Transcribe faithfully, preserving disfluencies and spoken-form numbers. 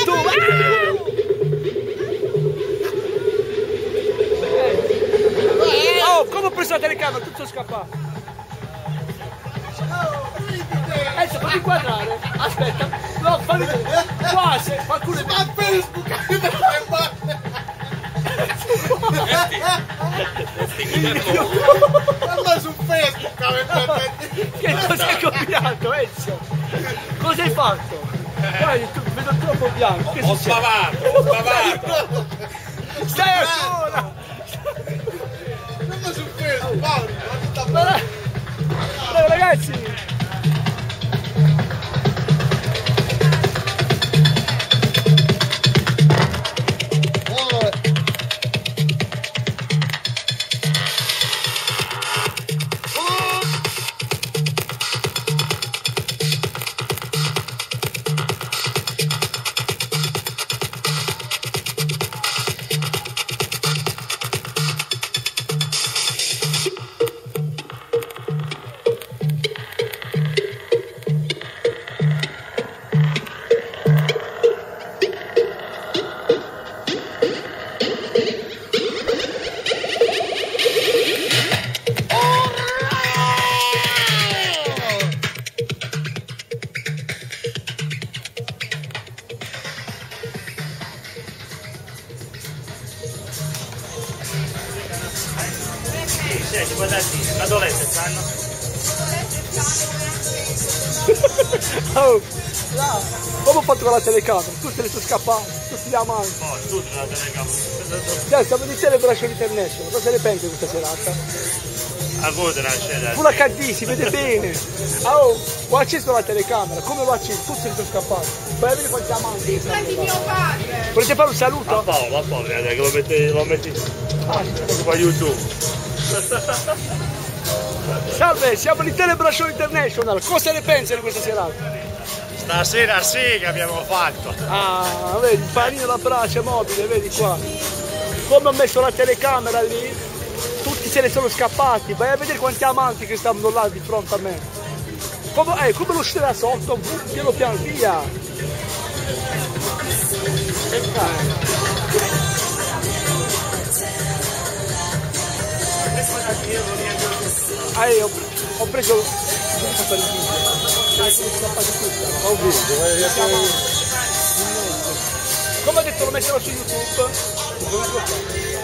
YouTube! Ah! Oh, come ho preso la telecamera? Tutto scappato! Adesso fammi inquadrare! Aspetta! No, fammi vedere! Qua se qualcuno è... Ma Facebook! Guarda su Facebook! Che cosa hai copiato, Ezio? Cosa hai fatto? Guarda, tu, vedo troppo bianco. Che Ho succede? spavato, ho spavato! Stai ancora! Guarda su Facebook! Paolo! Bravo, ragazzi! Senti, guardati, ma dov'è che stanno? Oh, là, come ho fatto con la telecamera? Tutte le tue scappate, tutti gli amanti. Oh, tutto la telecamera. Dai, siamo di Celebration International, cosa ne pensi di questa serata? A voi della scena. Full acca di, si vede bene. Oh, ho acceso la telecamera, come l'ho acceso? Tutte le tue scappate. Vai a vedere quanti amanti. Prendi mio padre! Volete fare un saluto? Ma Paolo, ma Paolo, guarda che lo metti, lo metti su YouTube. Salve, siamo di Celebration International, cosa ne pensi di questa serata? Stasera sì che abbiamo fatto. Ah, vedi, il panino da braccia mobile, vedi qua. Come ho messo la telecamera lì, tutti se ne sono scappati. Vai a vedere quanti amanti che stanno là di fronte a me. Come, eh, come lo uscire da sotto, piano piano, via. E Ah, io ho preso ho visto, come ho detto lo metterò su YouTube.